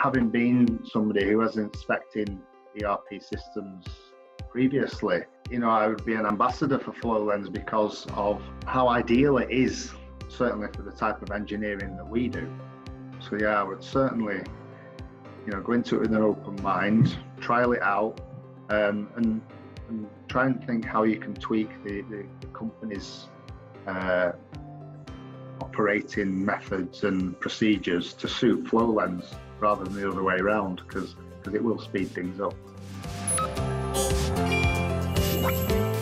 having been somebody who was inspecting ERP systems previously, you know, I would be an ambassador for Flowlens because of how ideal it is, certainly for the type of engineering that we do. So yeah, I would certainly, you know, go into it with an open mind, trial it out, and try and think how you can tweak the company's operating methods and procedures to suit Flowlens rather than the other way around, because it will speed things up.